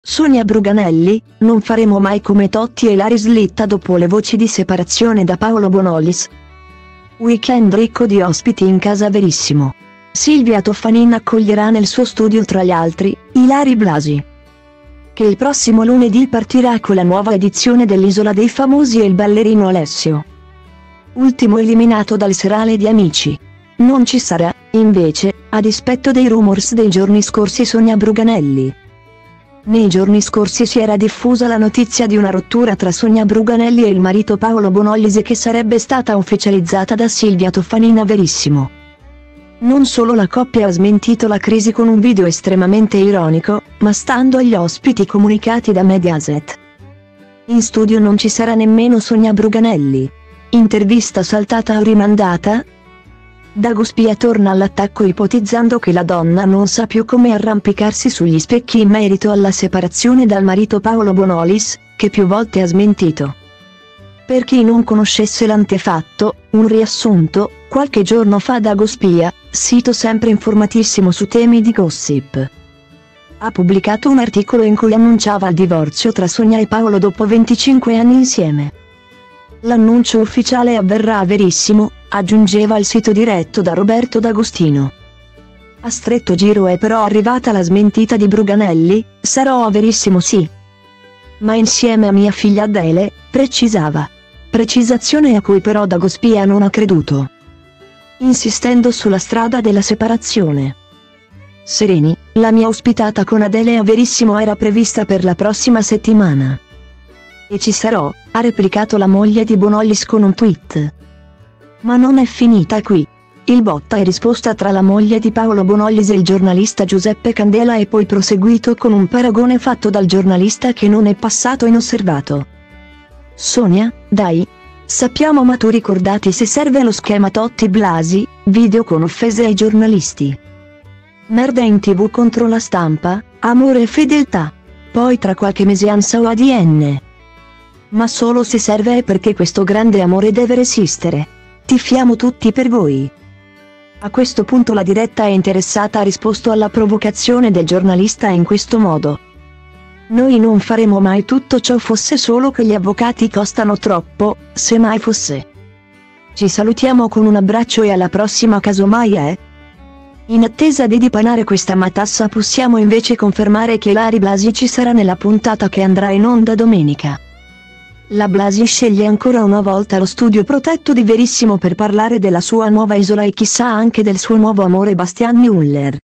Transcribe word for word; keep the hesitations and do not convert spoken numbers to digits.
Sonia Bruganelli, non faremo mai come Totti e Ilari slitta dopo le voci di separazione da Paolo Bonolis. Weekend ricco di ospiti in casa Verissimo. Silvia Toffanin accoglierà nel suo studio tra gli altri, Ilari Blasi, che il prossimo lunedì partirà con la nuova edizione dell'Isola dei Famosi e il ballerino Alessio, ultimo eliminato dal serale di Amici. Non ci sarà, invece, a dispetto dei rumors dei giorni scorsi Sonia Bruganelli. Nei giorni scorsi si era diffusa la notizia di una rottura tra Sonia Bruganelli e il marito Paolo Bonolis che sarebbe stata ufficializzata da Silvia Toffanin a Verissimo. Non solo la coppia ha smentito la crisi con un video estremamente ironico, ma stando agli ospiti comunicati da Mediaset, in studio non ci sarà nemmeno Sonia Bruganelli. Intervista saltata o rimandata? Dagospia torna all'attacco ipotizzando che la donna non sa più come arrampicarsi sugli specchi in merito alla separazione dal marito Paolo Bonolis, che più volte ha smentito. Per chi non conoscesse l'antefatto, un riassunto: qualche giorno fa Dagospia, sito sempre informatissimo su temi di gossip, ha pubblicato un articolo in cui annunciava il divorzio tra Sonia e Paolo dopo venticinque anni insieme. L'annuncio ufficiale avverrà a Verissimo, aggiungeva il sito diretto da Roberto D'Agostino. A stretto giro è però arrivata la smentita di Bruganelli: sarò a Verissimo sì, ma insieme a mia figlia Adele, precisava. Precisazione a cui però Dagospia non ha creduto, insistendo sulla strada della separazione. Sereni, la mia ospitata con Adele a Verissimo era prevista per la prossima settimana. E ci sarò, ha replicato la moglie di Bonolis con un tweet. Ma non è finita qui. Il botta e risposta tra la moglie di Paolo Bonolis e il giornalista Giuseppe Candela è poi proseguito con un paragone fatto dal giornalista che non è passato inosservato. Sonia, dai. Sappiamo, ma tu ricordati se serve lo schema Totti Blasi, video con offese ai giornalisti. Merda in tv contro la stampa, amore e fedeltà. Poi tra qualche mese Ansa o A D N. Ma solo se serve è perché questo grande amore deve resistere. Tifiamo tutti per voi. A questo punto la diretta interessata ha risposto alla provocazione del giornalista in questo modo. Noi non faremo mai tutto ciò fosse solo che gli avvocati costano troppo, se mai fosse. Ci salutiamo con un abbraccio e alla prossima casomai eh. In attesa di dipanare questa matassa possiamo invece confermare che Ilari Blasi ci sarà nella puntata che andrà in onda domenica. La Blasi sceglie ancora una volta lo studio protetto di Verissimo per parlare della sua nuova isola e chissà anche del suo nuovo amore Bastian Müller.